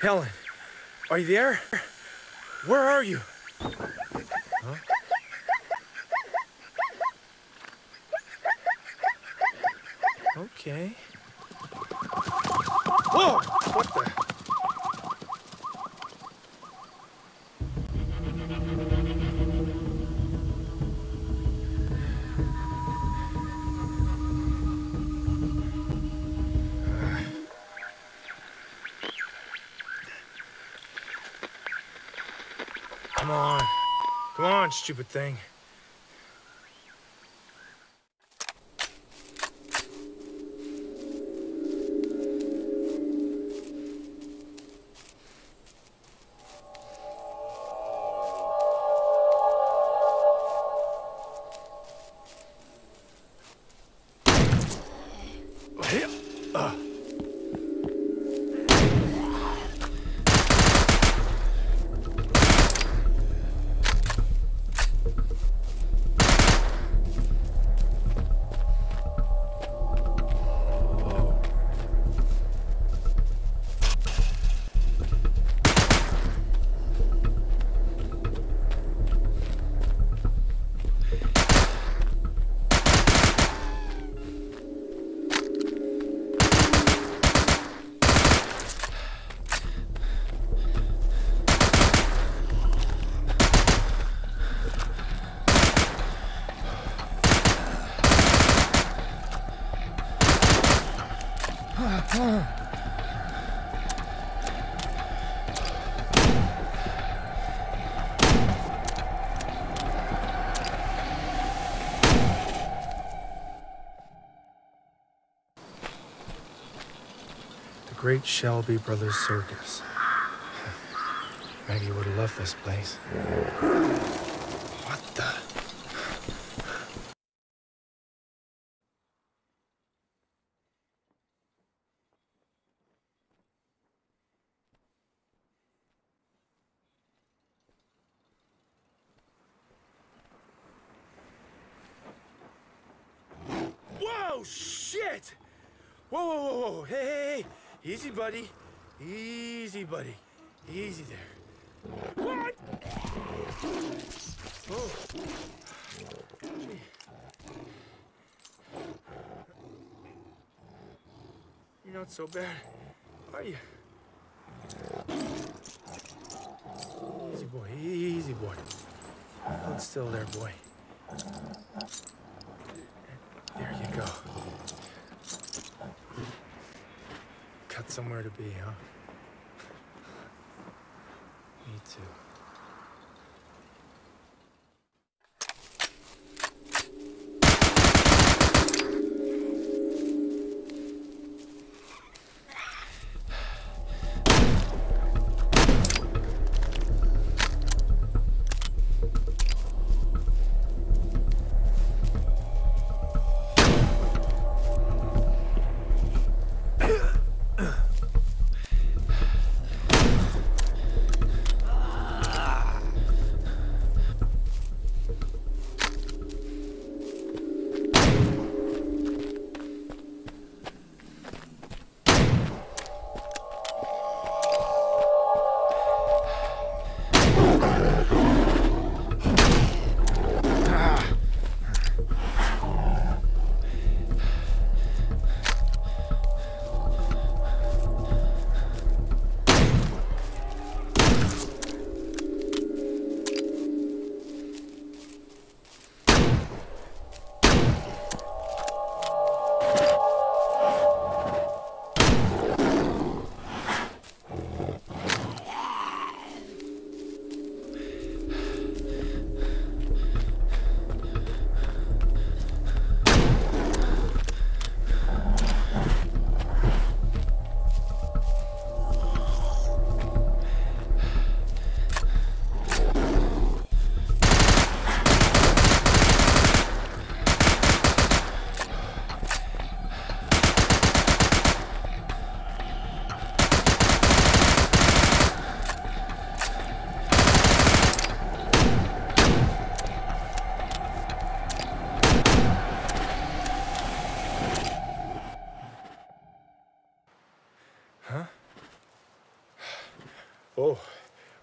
Helen, are you there? Where are you? Huh? Okay. Whoa! What the? Come on. Come on, stupid thing. The Great Shelby Brothers Circus. Maggie would have loved this place. What the? Whoa, shit! Whoa, whoa, whoa, whoa, hey, hey, hey. Easy, buddy. Easy, buddy. Easy there. What? Oh. You're not so bad, are you? Easy boy, easy boy. Hold still there, boy. There you go. Got somewhere to be, huh? Me too.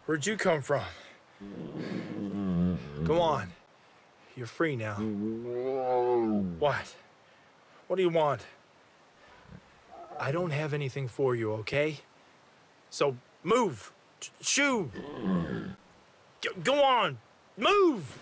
Where'd you come from? Go on. You're free now. What? What do you want? I don't have anything for you, okay? So move. Shoo. Go on. Move.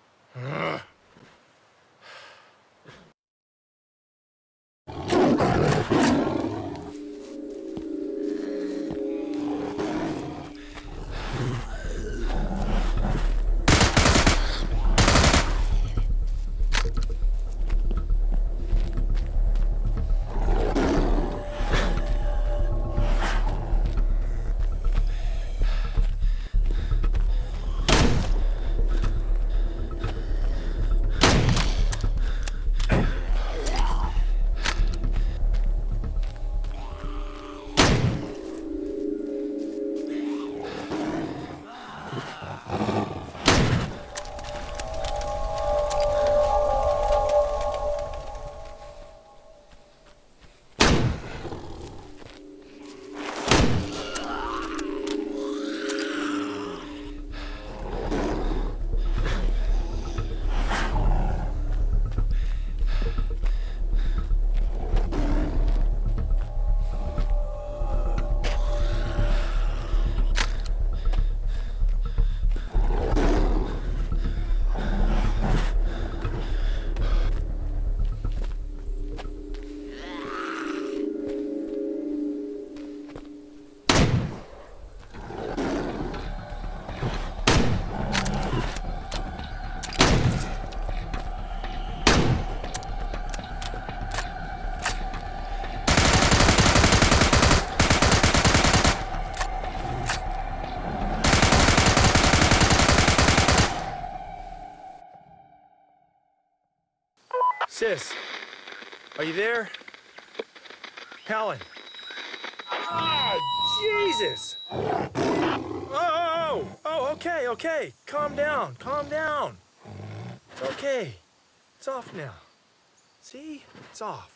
Sis, are you there? Helen. Ah, Jesus! Oh, okay. Calm down. It's okay. It's off now. See? It's off.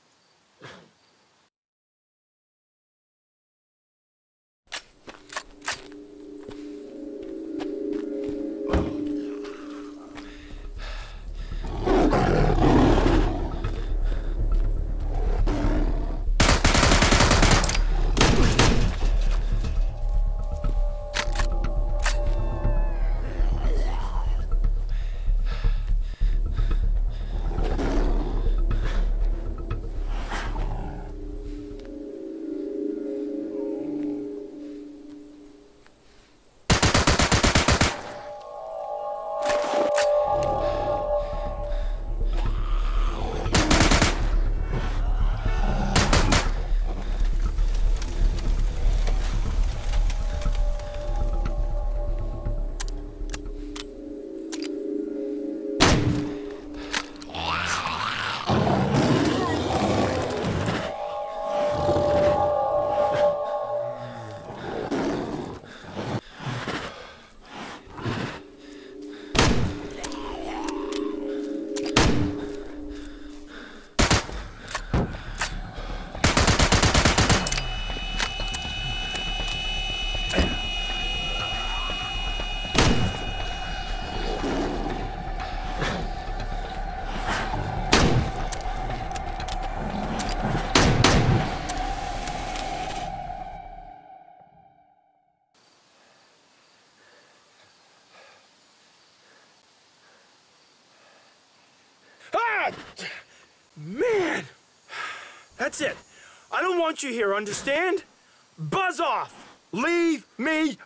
Man! That's it. I don't want you here, understand? Buzz off! Leave me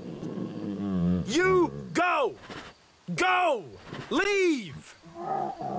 alone! You go! Go! Leave!